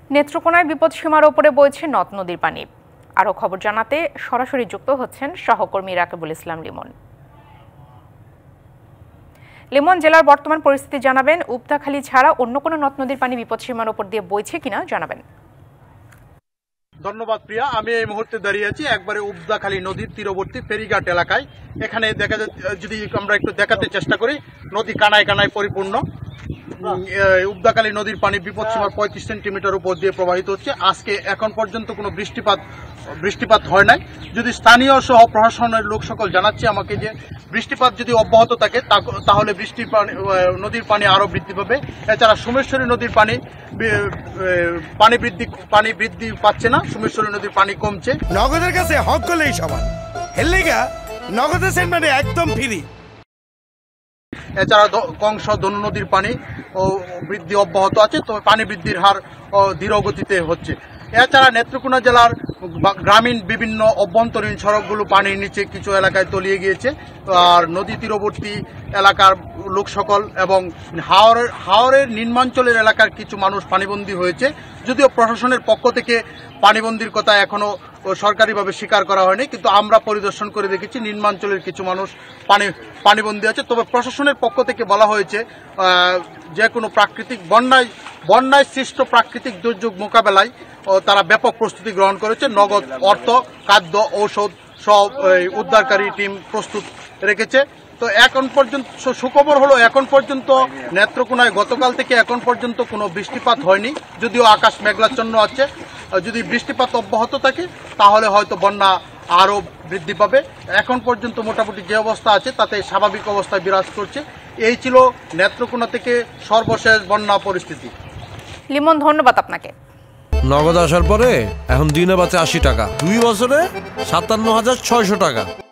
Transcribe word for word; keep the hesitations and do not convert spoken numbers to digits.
নেত্রকোনায় বিপদসীমার ওপরে বইছে নদ নদীর পানি। আরও খবর জানাতে সরাসরি যুক্ত হচ্ছেন সহকর্মী রাকিবুল ইসলাম লিমন। লিমন, জেলার বর্তমান পরিস্থিতি জানাবেন। উপদাখালী ছাড়া অন্য কোনো নদ নদীর পানি বিপদসীমার ওপর দিয়ে বইছে কিনা জানাবেন। ধন্যবাদ প্রিয়া। আমি এই মুহূর্তে দাঁড়িয়ে আছি একবারে উপদাখালী নদীর তীরবর্তী ফেরিঘাট এলাকায়। এখানে দেখা যাচ্ছে, যদি আমরা একটু দেখাতে চেষ্টা করি, নদী কানায় কানায় পরিপূর্ণ। উপদাখালী নদীর পানি বিপদসীমার পঁয়ত্রিশ সেন্টিমিটার উপর দিয়ে প্রবাহিত হচ্ছে। আজকে এখন পর্যন্ত কোনো বৃষ্টিপাত বৃষ্টিপাত হয় নাই। যদি স্থানীয় সহ প্রশাসনের লোক সকল জানাচ্ছে আমাকে যে বৃষ্টিপাত যদি অব্যাহত থাকে তাহলে বৃষ্টি পানি নদীর পানি আরো বৃদ্ধি পাবে। এছাড়া সোমেশ্বরী নদীর পানি পানি বৃদ্ধি পানি বৃদ্ধি পাচ্ছে না, সোমেশ্বরী নদীর পানি কমছে। নগদের কাছে হক করলেই সমান, হেললেগা নগদের সেন্টারে একদম ফ্রি। এছাড়া কংস ধনু নদীর পানি ও বৃদ্ধি অব্যাহত আছে, তবে পানি বৃদ্ধির হার ধীর গতিতে হচ্ছে। এছাড়া নেত্রকোনা জেলার গ্রামীণ বিভিন্ন অভ্যন্তরীণ সড়কগুলো পানির নিচে কিছু এলাকায় তলিয়ে গিয়েছে। আর নদী তীরবর্তী এলাকার লোক সকল এবং হাওরের হাওরের নিম্নাঞ্চলের এলাকার কিছু মানুষ পানিবন্দী হয়েছে। যদিও প্রশাসনের পক্ষ থেকে পানিবন্দির কথা এখনো সরকারিভাবে স্বীকার করা হয়নি, কিন্তু আমরা পরিদর্শন করে দেখেছি নিম্নাঞ্চলের কিছু মানুষ পানি পানিবন্দী আছে। তবে প্রশাসনের পক্ষ থেকে বলা হয়েছে যে কোনো প্রাকৃতিক বন্যায় বন্যায় সৃষ্ট প্রাকৃতিক দুর্যোগ মোকাবেলায় তারা ব্যাপক প্রস্তুতি গ্রহণ করেছে। নগদ অর্থ, খাদ্য, ঔষধ সব উদ্ধারকারী টিম প্রস্তুত রেখেছে। তো এখন পর্যন্ত সুখবর হলো, এখন পর্যন্ত নেত্রকোনায় গতকাল থেকে এখন পর্যন্ত কোনো বৃষ্টিপাত হয়নি, যদিও আকাশ মেঘাচ্ছন্ন আছে। যদি বৃষ্টিপাত অব্যাহত থাকে তাহলে হয়তো বন্যা আরও বৃদ্ধি পাবে। এখন পর্যন্ত মোটামুটি যে অবস্থা আছে তাতে স্বাভাবিক অবস্থায় বিরাজ করছে। এই ছিল নেত্রকোনা থেকে সর্বশেষ বন্যা পরিস্থিতি। লিমন, ধন্যবাদ আপনাকে। নগদ আসার পরে এখন দিনে বাঁচে আশি টাকা, দুই বছরে সাতান্ন হাজার ছয়শো টাকা।